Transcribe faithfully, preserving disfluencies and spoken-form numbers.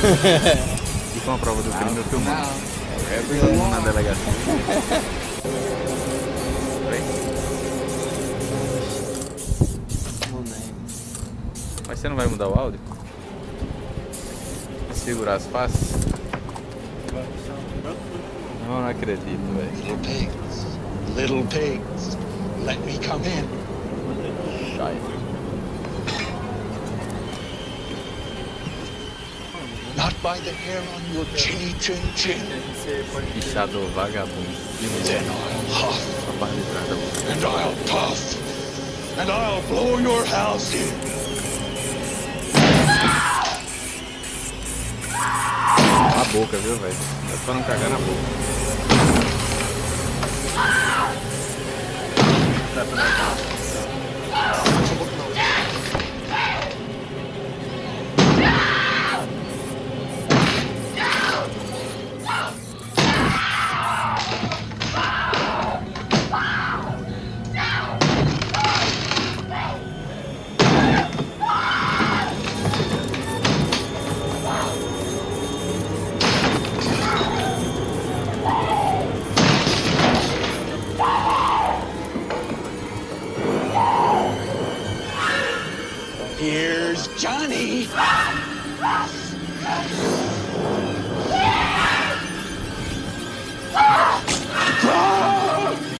E com a prova do crime eu filmando. É todo mundo na delegacia. Mas você não vai mudar o áudio? Segurar as faces? Não, não acredito, velho. Little pigs, little pigs, let me come in. Shining. Not by the hair on your chinny chin chin. Pichador vagabundo. Then I'll huff, and I'll puff, and I'll blow your house in. A boca, viu, velho? É só não cagar na boca. Here's Johnny.